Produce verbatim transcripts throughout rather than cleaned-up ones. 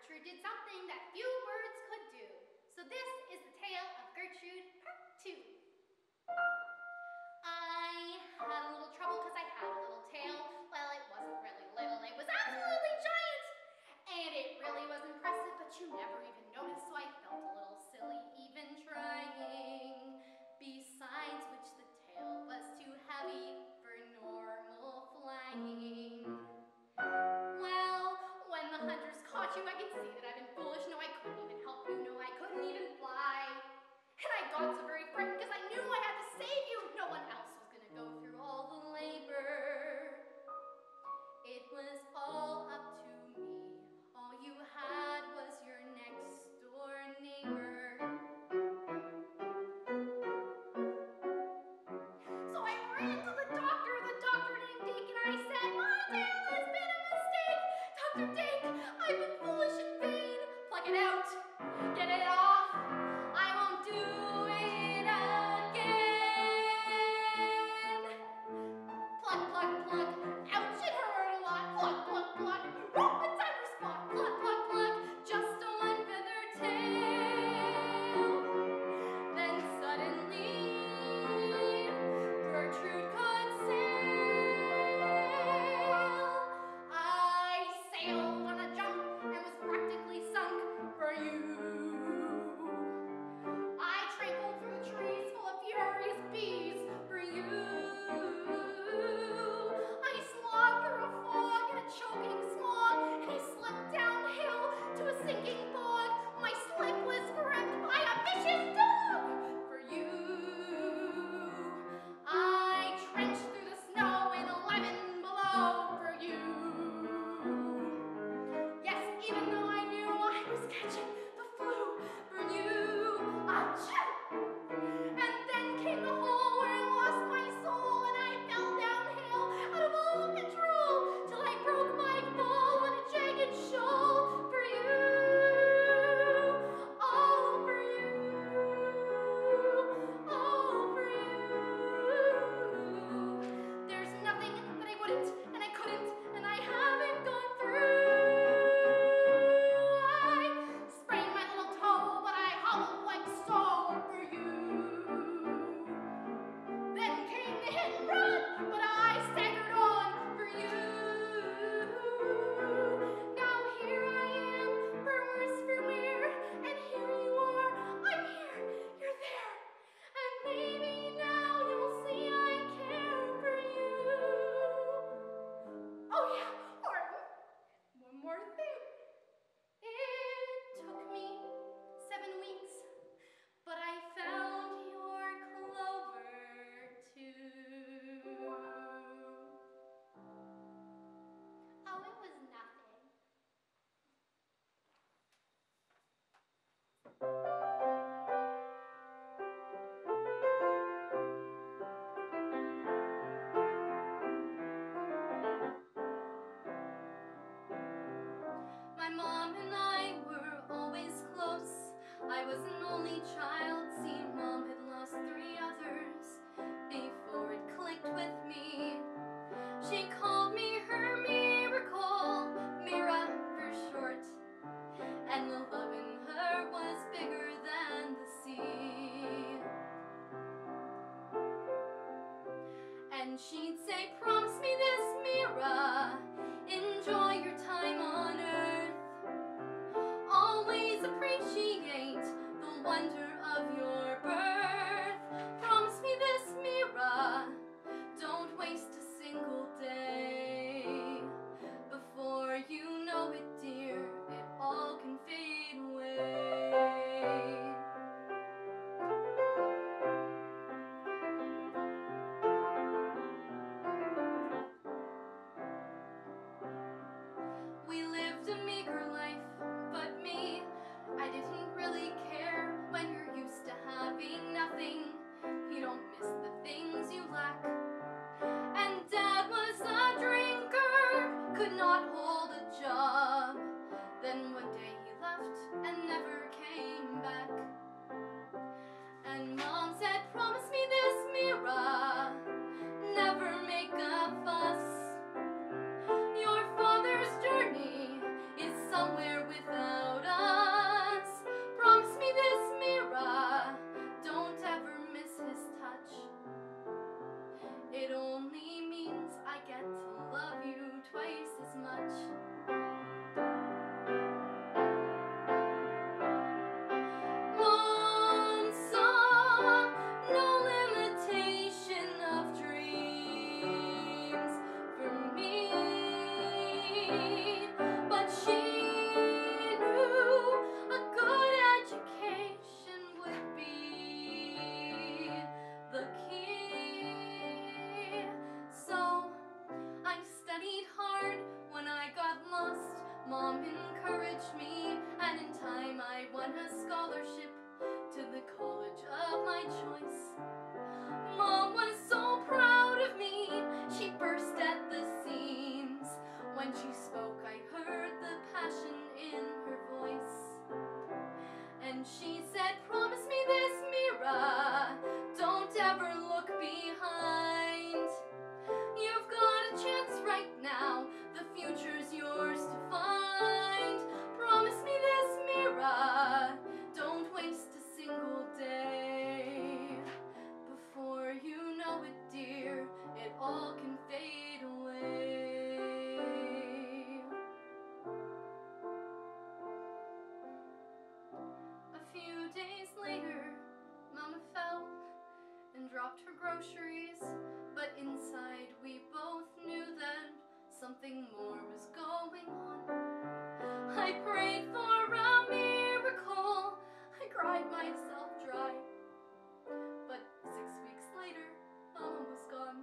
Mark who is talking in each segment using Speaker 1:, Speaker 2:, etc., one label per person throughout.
Speaker 1: Gertrude did something that few words could do. So this is the tale of Gertrude, part two. I had a little trouble because I had a little tail. Well, it wasn't really little, it was absolutely giant. And it really was impressive, but you never even noticed, so I felt a little silly even trying. Besides which the tail was too heavy for normal flying. Well, when the hunters caught you, I could see that I'd been foolish. No, I couldn't even help you. No, I couldn't even fly. And I got so very frightened because I knew I had to save you. No one else was going to go through all the labor. It was all up to me. All you had was your next door neighbor. So I ran to the doctor, the doctor named Dake, and I said, my tail has been a mistake. Doctor Dake, I've been foolish in vain. Pluck it out, get it off. I won't do it again. Pluck, pluck, pluck. Ouch, it hurt a lot. Pluck, pluck, pluck. Whoop, it's under spot. Pluck, pluck, pluck. Just a one feather tail. Then suddenly, Gertrude could sail. I sailed on a jump and was practically sunk for you. I trampled through trees full of furious bees for you. I slogged through a fog in a choking smog, and I slipped downhill to a sinking bog. My slip was gripped by a vicious dog for you. I trenched through the snow in eleven below for you. Yes, even though I knew I was catching the flu for you. Achoo! And then came the hole where I lost my soul, and I fell downhill out of all control till I broke my fall on a jagged shoal for you. All for you. All for you. There's nothing that I wouldn't, and I couldn't, and I haven't gone through. I sprained my little toe, but I hobbled like so for you. Then came the hit and run, but I staggered on for you. Now here I am, for worse, for wear, and here you are. I'm here, you're there, and maybe now you'll see I care for you. Oh yeah, or one more thing. It took me seven weeks, but I found your clover too. Oh, it was nothing. My mom and I were always close. I was an only child, see, Mom had lost three others before it clicked with me. She called me her miracle, Mira for short, and the love in her was bigger than the sea. And she'd say, promise me this, Mira, enjoy your time on earth. Always appreciate the wonder of your birth. Promise me this, Mira, don't waste a single day. Before you know it, dear, it all can fade away. We lived a meager life, but me, I didn't really care. When you're used to having nothing, you don't miss the things you lack. And Dad was a drinker, could not hold a job. Then one day he left and never came back. And Mom said, promise me this, Mira, never make a fuss. Your father's journey is somewhere without
Speaker 2: out her groceries, but inside we both knew that something more was going on. I prayed for a miracle, I cried myself dry, but six weeks later, Mama was gone.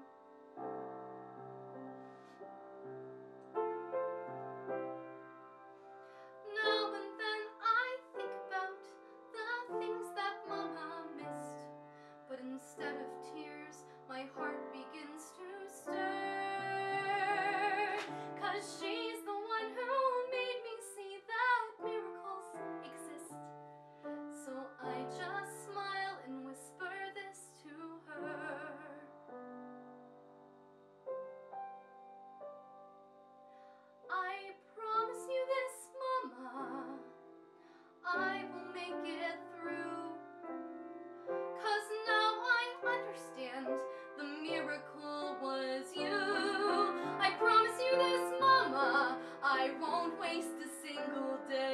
Speaker 2: Now and then I think about the things that Mama missed, but instead of tears, my heart begins to stir, 'cause she's the one who made me see that miracles exist. So I just smile and whisper this to her. I promise you this, Mama, I will make it through, 'cause now I understand the miracle was you. I promise you this, Mama, I won't waste a single day.